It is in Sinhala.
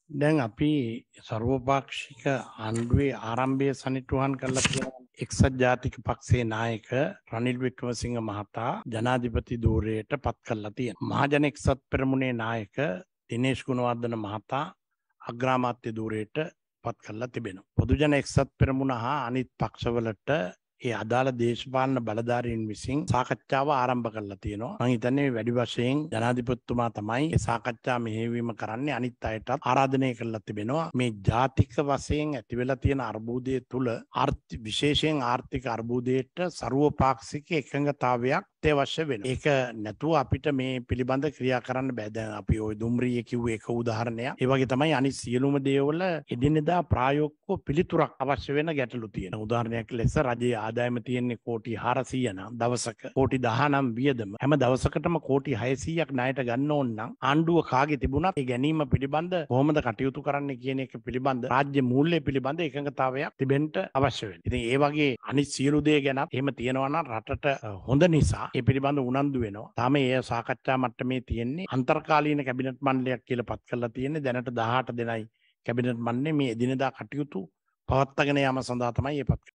දැන් අපි සර්වපාක්ෂික ආණ්ඩුවේ ආරම්භය සනිටුහන් කරලා තියෙනවා. එක්සත් ජාතික පක්ෂයේ නායක රනිල් වික්‍රමසිංහ මහතා ජනාධිපති ධූරයට පත් කරලා තියෙනවා. මහජන එක්සත් පෙරමුණේ නායක දිනේෂ් ගුණවර්ධන මහතා අග්‍රාමාත්‍ය ධූරයට පත් කරලා තිබෙනවා. පොදුජන එක්සත් පෙරමුණ හා අනිත් පක්ෂවලට ඒ අදාළ දේශපාලන බලධාරීන් විසින් සාකච්ඡාව ආරම්භ කරලා තියෙනවා. මම හිතන්නේ වැඩි වශයෙන් ජනාධිපතිතුමා තමයි මේ සාකච්ඡා මෙහෙයවීම කරන්නේ. අනිත් අයටත් ආරාධනය කරලා තිබෙනවා. මේ ජාතික වශයෙන් ඇති වෙලා තියෙන අර්බුදය තුල විශේෂයෙන් ආර්ථික අර්බුදයට ਸਰවපාක්ෂික එකඟතාවයක් අවශ්‍ය වෙනවා. ඒක නැතුව අපිට මේ පිළිබඳ ක්‍රියා කරන්න බෑ. දැන් අපි ওই දුම්රිය කිව්ව එක උදාහරණයක්. ඒ වගේ තමයි අනිත් සියලුම දේවල් එදිනෙදා ප්‍රායෝගිකව පිළිතුරක් අවශ්‍ය වෙන ගැටලු තියෙනවා. උදාහරණයක් ලෙස රජයේ ආදායම තියෙන්නේ කෝටි 400 නම් දවසක කෝටි 10 නම් වියදම හැම දවසකටම කෝටි 600ක් ණයට ගන්න ඕන නම් ආණ්ඩුව කාගේ තිබුණත් ඒ ගැනීම පිළිබඳ කොහොමද කටයුතු කරන්න කියන එක පිළිබඳ රාජ්‍ය මූල්‍ය පිළිබඳ එකඟතාවයක් තිබෙන්න අවශ්‍ය වෙනවා. ඉතින් ඒ වගේ අනිත් සියලු දේ ගැන එහෙම තියෙනවා නම් රටට හොඳ නිසා ඒ පිළිබඳ උනන්දු වෙනවා. තාම ඒ සාකච්ඡා මට්ටමේ තියෙන්නේ අන්තර්කාලීන කැබිනට් මණ්ඩලයක් කියලා පත් කරලා තියෙන්නේ. දැනට 18 දෙනයි කැබිනට් මණ්ඩලේ මේ එදිනෙදා කටයුතු පවත්වාගෙන යාම සඳහා තමයි ඒ පත්